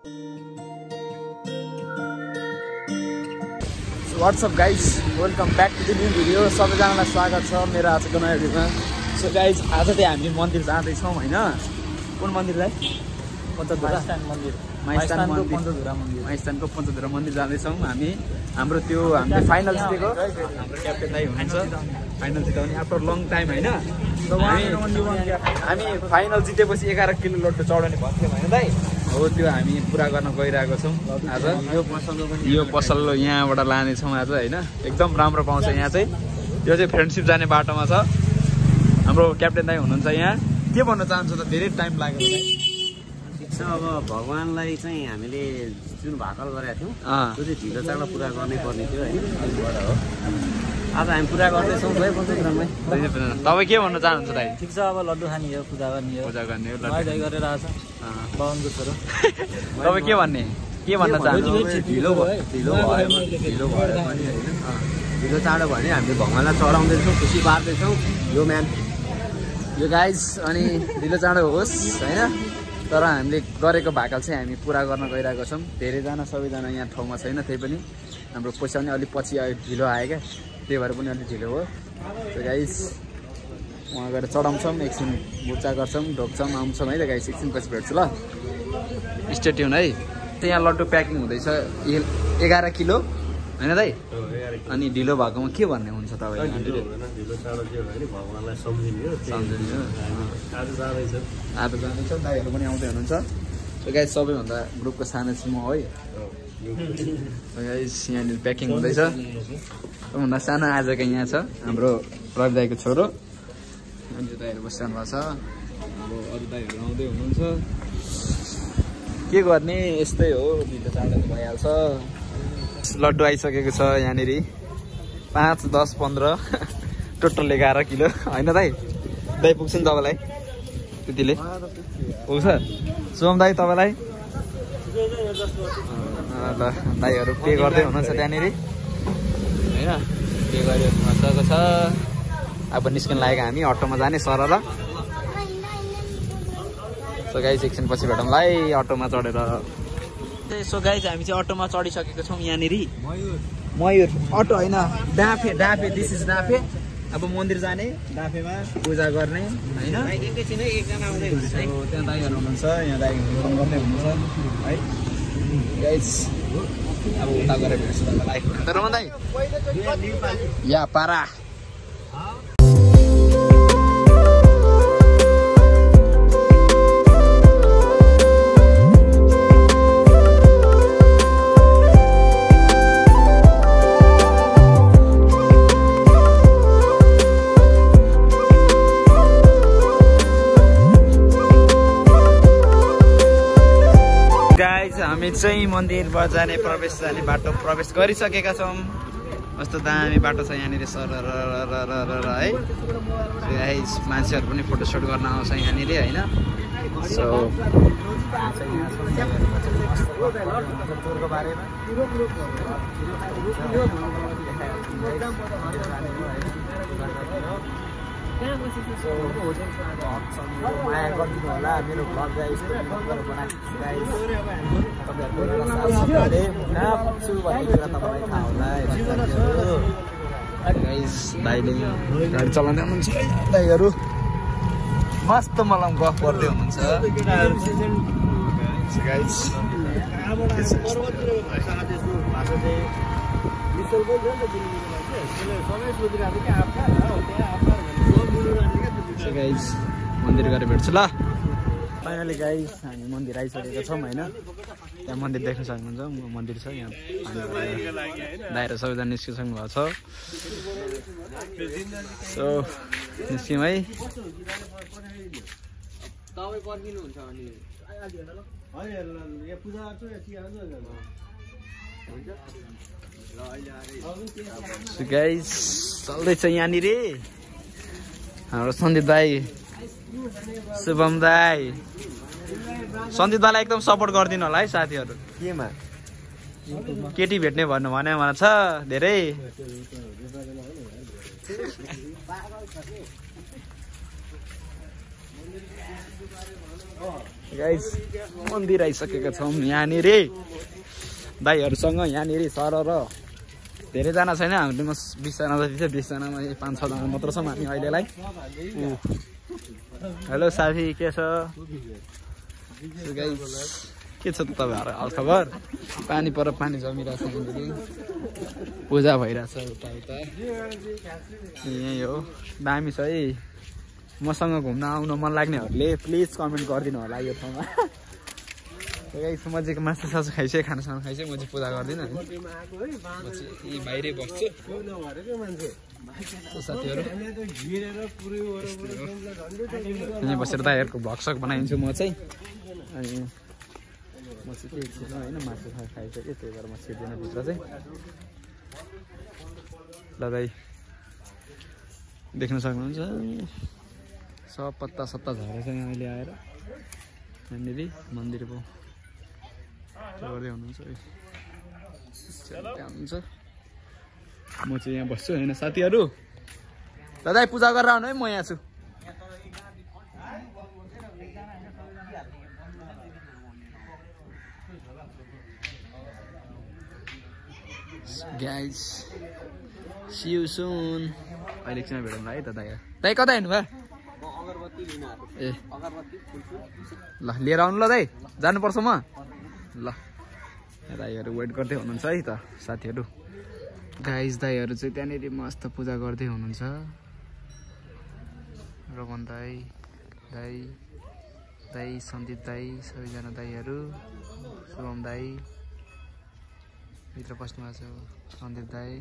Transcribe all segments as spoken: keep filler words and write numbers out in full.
What's up guys, welcome back to the new video. सबैजनालाई स्वागत छ मेरो आजको नयाँ भिडियोमा। सो गाइज आज चाहिँ हामी मन्दिर जाँदैछौँ होइन। कुन मन्दिरलाई? पञ्चधुरा मन्दिर, माइस्थानको पञ्चधुरा मन्दिर, माइस्थानको पञ्चधुरा मन्दिर जाँदैछौँ हामी। हाम्रो त्यो हामीले फाइनल जितेको हाम्रो क्याप्टेन दाइ हुनुहुन्छ, फाइनल जिताउने आफ्टर लङ टाइम होइन। हामी फाइनल जितेपछि एघार किलो लड्डु चढाउने भन्थ्यौँ होइन दाइ, हो त्यो हामी पुरा गर्न गइरहेको छौँ आज। यो पसल यो पसल यहाँबाट लानेछौँ आज होइन। एकदम राम्रो पाउँछ यहाँ चाहिँ। यो चाहिँ फ्रेन्डसिप जाने बाटोमा छ। हाम्रो क्याप्टेन दाइ हुनुहुन्छ यहाँ। के भन्न चाहन्छु त, धेरै टाइम लाग्यो ठिक छ। अब भगवान्लाई चाहिँ हामीले जुन भाकल गरेका थियौँ त्यो चाहिँ ढिलो चाँडो पुरा गर्नै पर्ने थियो होइन। हो आज हामी पुरा गर्दैछौँ भाइ पञ्चधुरामै। तपाईँ के भन्न चाहनुहुन्छ दाइ? ठिक छ, अब लड्डु खाने हो, पूजा गर्ने हो, पूजा गर्ने हो, लड्डु गरेर आछ बाहुनको छोरो। तपाईँ के भन्ने के भन्न चाहनुहुन्छ? ढिलो भयो ढिलो भयो ढिलो भयो भने होइन, ढिलो चाँडो भयो भने हामीले भगवान्लाई चढाउँदैछौँ, खुसी पार्दैछौँ यो म्यान यो गाइज। अनि ढिलो चाँडो होस् होइन, तर हामीले गरेको भाकल चाहिँ हामी पुरा गर्न गइरहेको छौँ। धेरैजना सबैजना यहाँ ठाउँमा छैन, त्यही पनि हाम्रो पैसा पनि अलिक पछि ढिलो आयो क्या, त्यही भएर पनि अलिक ढिलो हो। त्यो गाइज उहाँ गएर चढाउँछौँ, एकछिन बुच्चा गर्छौँ, ढोक्छौँ, आउँछौँ है त गाइज। एकछिन पछि भेट्छु ल, स्टे ट्युन है। यहाँ लड्डु प्याकिङ हुँदैछ एघार किलो होइन दाइ। अनि ढिलो भएकोमा के भन्ने हुन्छ तपाईँ? ढिलो चाँडो के भयो भने भगवान्लाई सम्झिने हो, सम्झिने हो। आज जाँदैछ आज जाँदैछ, दाइहरू पनि आउँदै हुनुहुन्छ। त्यो गाइज सबैभन्दा ग्रुपको सानो चाहिँ म है। गाइज यहाँनिर प्याकिङ हुँदैछ। सबैभन्दा सानो आजको यहाँ छ हाम्रो रवि दाइको छोरो। अनि दाइहरू बसिरहनु भएको छ। अब अरू दाइहरू आउँदै हुनुहुन्छ। के गर्ने, यस्तै हो, ढिलो चाँडो भइहाल्छ। लड्डु आइसकेको छ यहाँनिर पाँच दस पन्ध्र टोटल एघार किलो होइन दाइ? दाइ पुग्छ नि तपाईँलाई त्यतिले पुग्छ? सोम दाइ तपाईँलाई ल, दाइहरू पे गर्दै हुनुहुन्छ त्यहाँनिर होइन। पे गरिरहनु भएको छ। अब निस्किन लागेको हामी अटोमा जाने सरल। सो गाइज एकछिन पछि भेटौँलाई अटोमा चढेर। सो गाइज हामी चाहिँ अटोमा चढिसकेको छौँ यहाँनिर। मयूर अटो होइन, डाँफे डाँफे दिस इज डाँफे। अब मन्दिर जाने, डाँफेमा पूजा गर्ने होइन। एकैछिनै एकजना आउँदै हुनुहुन्छ है, त्यहाँ दाइहरू हुनुहुन्छ, यहाँ दाइहरू गर्दै हुनुहुन्छ है गाइज। अब उता गएर भेट्छु तपाईँलाई। तर म दाइ या पारा हामी चाहिँ मन्दिरबाट जाने प्रवेश जाने बाटो प्रवेश गरिसकेका छौँ। कस्तो दामी बाटो छ यहाँनिर सर र है। मान्छेहरू पनि फोटोसुट गर्न आउँछ यहाँनिर होइन। सो माया गरिदिनु होला मेरो भ्लग गाइस। दाइले गाडी चलाउँदै हुनुहुन्छ, दाइहरू मस्त मलाई गफ गर्दै हुनुहुन्छ। मन्दिर गएर भेट्छु ल। फाइनली गाइस हामी मन्दिर आइसकेका छौँ होइन। त्यहाँ मन्दिर देख्न सक्नुहुन्छ, मन्दिर छ यहाँ। दाइहरू सबैजना निस्किसक्नु भएको छ। सो निस्क्यौँ है। गाइस चल्दैछ यहाँनिर हाम्रो सन्दीप दाई, शुभम दाई। सन्दीप दाईलाई एकदम सपोर्ट गरिदिनु होला है साथीहरू। केमा केटी भेट्ने भन्नु भने मलाई छ धेरै। गाइस मन्दिर आइसकेका छौँ यहाँनिर दाइहरूसँग यहाँनिर सर र धेरैजना छैन हामीले म बिसजना जति छ बिसजनामा पाँच छजना मात्र छौँ हामी अहिलेलाई हेलो साथी के छ गाइस के छ त तपाईँहरू हालखबर पानी पर पानी जमिरहेछ पूजा भइरहेछ उता उता यही हो दामी छ है मसँग घुम्न आउन मन लाग्नेहरूले प्लिज कमेन्ट गरिदिनु होला यो ठाउँमा गाइस म चाहिँ मासु सासु खाइसकेँ खानासाना खाइसकेँ म चाहिँ पूजा गर्दिनँ म चाहिँ बाहिरै बस्छु साथीहरू यहाँ बसेर दाइहरूको भ्लग सक बनाइदिन्छु म चाहिँ अनि म चाहिँ के छिर्नु होइन मासु खाइसकेँ त्यही भएर म छिर्दिनँ भित्र चाहिँ ल दाइ देख्न सक्नुहुन्छ सब पत्ता सत्ता झरेछ यहाँ अहिले आएर यहाँनिर मन्दिर पो गर्दै हुनुहुन्छ है त्यहाँ हुनुहुन्छ म चाहिँ यहाँ बस्छु होइन साथीहरू दादा पूजा गरेर आउनु है म यहाँ छु गाइस सी यू सुन अहिले एकछिनमा भेटौँला है त दाइ दाइ कता हिँड्नु भयो ए ल लिएर आउनु ल दाइ जानुपर्छ म ल दाइहरू वेट गर्दै हुनुहुन्छ है त साथीहरू गाइस दाइहरू चाहिँ त्यहाँनिर मस्त पूजा गर्दै हुनुहुन्छ रोमन दाइ दाइ दाइ सन्दीप दाइ सबैजना दाइहरू शुभम दाइ भित्र बस्नु भएको छ सन्दीप दाइ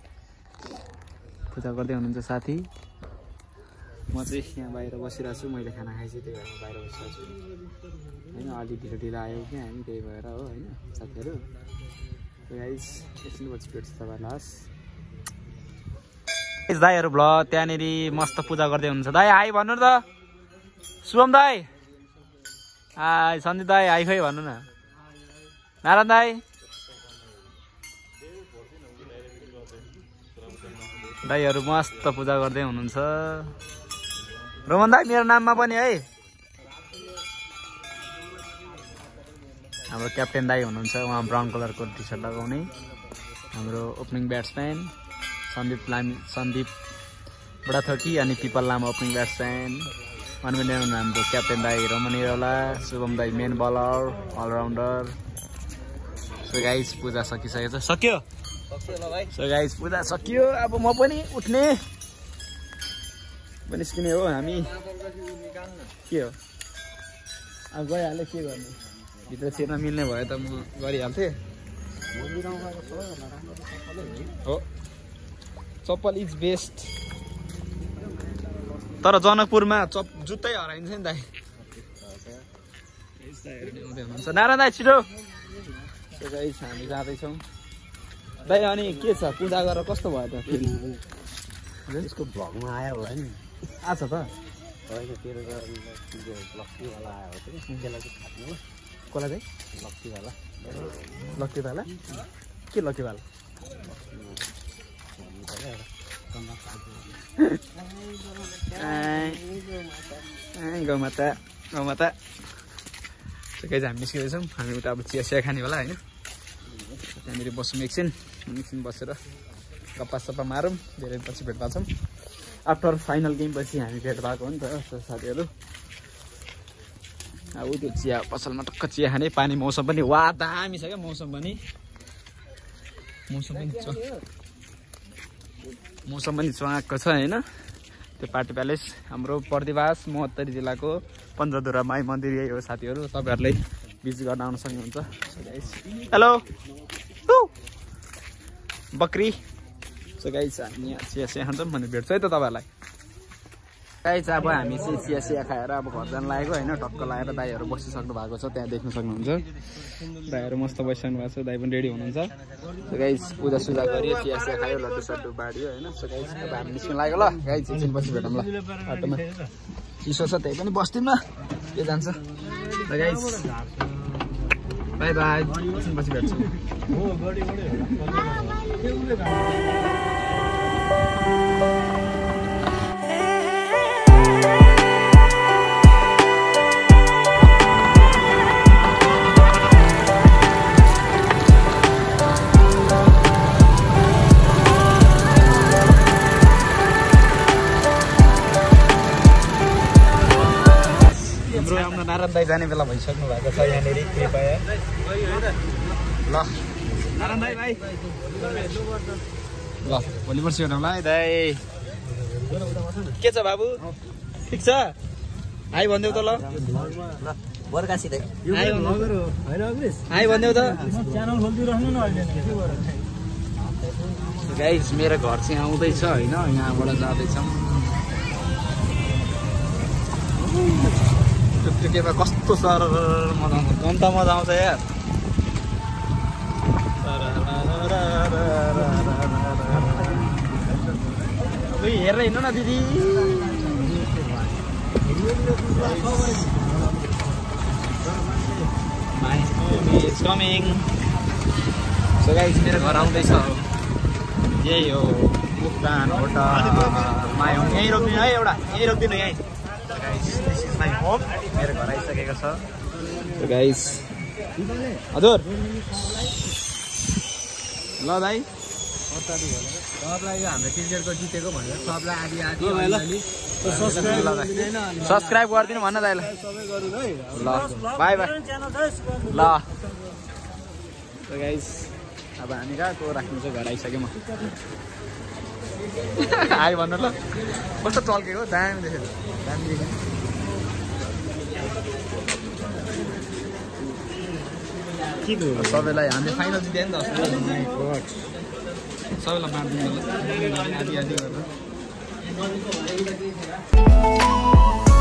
पूजा गर्दै हुनुहुन्छ साथी म चाहिँ यहाँ बाहिर बसिरहेको छु मैले खाना खाइसकेँ त्यही भएर बाहिर बसिरहेको छु होइन अलि ढिलो ढिलो आयो कि हामी त्यही भएर हो होइन साथीहरू गाइस एकछिन पछि भेट्छ तपाईँलाई दाइहरू भ्ल त्यहाँनिर मस्त पूजा गर्दै हुनुहुन्छ दाइ हाई भन्नु त शुभम दाइ हाई सन्दीप दाइ हाई खै भन्नु न नारायण दाइ दाइहरू मस्त पूजा गर्दै हुनुहुन्छ रोमन दाइ मेरो नाममा पनि है हाम्रो क्याप्टेन दाइ हुनुहुन्छ उहाँ ब्राउन कलरको टी सर्ट लगाउने हाम्रो ओपनिङ ब्याट्सम्यान सन्दीप लामी सन्दीप बुढाथोकी अनि पिपल लामा ओपनिङ ब्याट्सम्यान अनि हाम्रो क्याप्टेन दाइ रमन निरौला शुभम दाइ main bowler allrounder so guys पूजा सकिसकेको छ सक्यो सो गाइस पूजा सकियो अब म पनि उठ्ने निस्किने हो हामी के हो अब गइहाल्यो के गर्नु भित्र छिर्न मिल्ने भए त म गरिहाल्थेँ हो चप्पल इज बेस्ट तर जनकपुरमा चप जुत्तै हराइन्छ नि दाइ हुनुहुन्छ नारायण दाइ छिटो हामी जाँदैछौँ दाइ अनि के छ पूजा गरेर कस्तो भयो त फेरि यसको भ्लगमा आयो होला नि आछ त होइन तेरो लक्कीवाला आयो हो त्यसलाई चाहिँ खानु हो कसलाई चाहिँ लक्कीवाला लक्कीवाला के लक्कीवाला गौमाता गौमाता ठिकै छ हामी निस्किँदैछौँ हामी उता अब चिया चिया खाने होला होइन त्यहाँनिर बसौँ एकछिन एकछिन बसेर गप्पा सप्पा मारौँ धेरै पछि भेट पाउँछौँ आफ्टर फाइनल गेम पछि हामी भेट भएको हो नि त साथीहरू अब त्यो चिया पसलमा टक्क चिया खाने पानी मौसम पनि वा दामी छ क्या मौसम पनि मौसम पनि छ मौसम पनि चुवाएको छ होइन त्यो पार्टी प्यालेस हाम्रो बर्दिवास महोत्तरी जिल्लाको पन्चधुरा माई मन्दिर यही हो साथीहरू तपाईँहरूलाई भिजिट गर्न आउन सक्नुहुन्छ हेलो बकरी सो गाइस हामी यहाँ चिया चिया खान्छौँ भने भेट्छ है त तपाईँहरूलाई गाइस अब हामी चाहिँ चिया चिया खाएर अब घर जान लागेको होइन टक्क लगाएर दाइहरू बसिसक्नु भएको छ त्यहाँ देख्न सक्नुहुन्छ दाइहरू मस्त बसिसक्नु भएको छ दाइ पनि रेडी हुनुहुन्छ सो गाइस पूजा सुजा गरियो चिया चिया खायो लड्डु सड्डु बाँडियो होइन सो गाइस अब हामी निस्किनु लाग्यो ल गाइस एकछिन पछि भेटौँ ल बाटोमा चिसो छ त्यही पनि बस्दिउँ न के जान्छ ल गाइस बाई बाई एकछिन पछि भेट्छौँ नारायण दाई जाने बेला भइसक्नु भएको छ यहाँनिर कृपया ल नारायण दाई भाइ ल भोलि पर्सि हेरौँला है दाई के छ बाबु ठिक छ हाई भनिदेऊ त ल बर्कासित हाई भनिदेऊ त च्यानल खोलिदिइराख्नु न अहिले गाइस मेरो घर चाहिँ आउँदैछ होइन यहाँबाट जाँदैछौँ टुकटुकेमा कस्तो सर मजा आउँछ कम्ता मजा आउँछ यार हेरेर हिँड्नु न दिदी कमिङ सो गाइस मेरो घर आउँदैछ यही हो मुक्तान होटल माया यहीँ रोकिदिनु है एउटा यहीँ रोकिदिनु यहीँ guys this is my home मेरो घर आइसकेको छ गाइस हजुर ल भाइ सबलाई यो हाम्रो क्रिकेटको जितेको भनेर सबलाई आदि आदि सब्सक्राइब गरिदिनु भन्न दाइ ल ल बाई बाई ल गाइस अब हामी कहाँको राख्नु चाहिँ घर आइसक्यो म आयो भन्नु ल कस्तो टल्केको दामी देखेको दामी देखेको सबैलाई हामीले फाइनल जित्यो नि त सबैलाई मारिदिनु होला आदि आदि गरेर